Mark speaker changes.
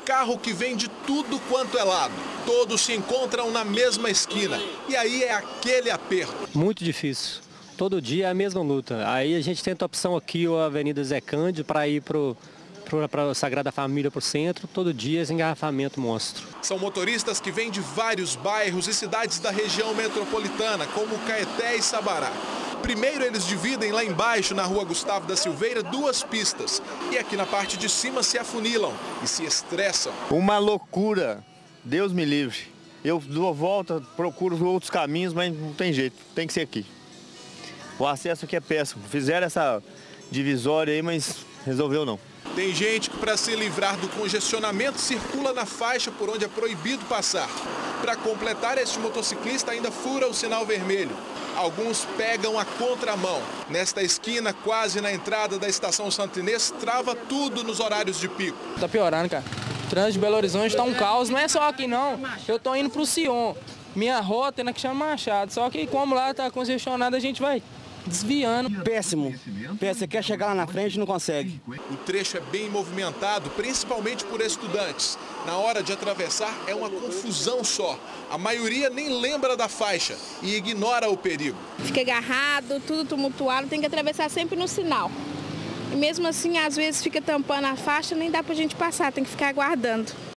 Speaker 1: carro que vem de tudo quanto é lado. Todos se encontram na mesma esquina. E aí é aquele aperto.
Speaker 2: Muito difícil. Todo dia é a mesma luta. Aí a gente tenta a opção aqui, a Avenida Zé Cândido, para ir para a Sagrada Família, para o centro. Todo dia esse engarrafamento monstro.
Speaker 1: São motoristas que vêm de vários bairros e cidades da região metropolitana, como Caeté e Sabará. Primeiro eles dividem lá embaixo, na rua Gustavo da Silveira, 2 pistas. E aqui na parte de cima se afunilam e se estressam.
Speaker 3: Uma loucura. Deus me livre. Eu dou volta, procuro outros caminhos, mas não tem jeito. Tem que ser aqui. O acesso aqui é péssimo. Fizeram essa divisória aí, mas resolveu não.
Speaker 1: Tem gente que, para se livrar do congestionamento, circula na faixa por onde é proibido passar. Para completar, este motociclista ainda fura o sinal vermelho. Alguns pegam a contramão. Nesta esquina, quase na entrada da estação Santo Inês, trava tudo nos horários de pico.
Speaker 4: Tá piorando, cara. O trânsito de Belo Horizonte tá um caos. Não é só aqui, não. Eu tô indo pro Sion. Minha rota é na que chama Machado. Só que como lá tá congestionado, a gente vai desviando.
Speaker 5: Péssimo. Você quer chegar lá na frente e não consegue.
Speaker 1: O trecho é bem movimentado, principalmente por estudantes. Na hora de atravessar é uma confusão só. A maioria nem lembra da faixa e ignora o perigo.
Speaker 6: Fica agarrado, tudo tumultuado, tem que atravessar sempre no sinal. E mesmo assim, às vezes fica tampando a faixa, nem dá pra gente passar, tem que ficar aguardando.